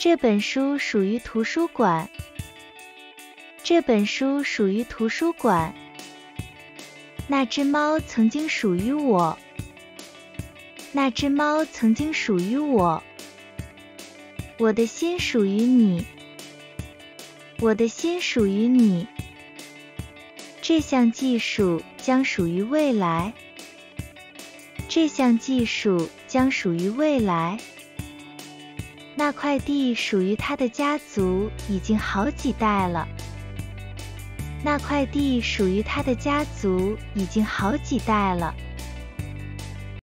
这本书属于图书馆。这本书属于图书馆。那只猫曾经属于我。那只猫曾经属于我。我的心属于你。我的心属于你。这项技术将属于未来。这项技术将属于未来。那块地属于他的家族已经好几代了。那块地属于他的家族已经好几代了。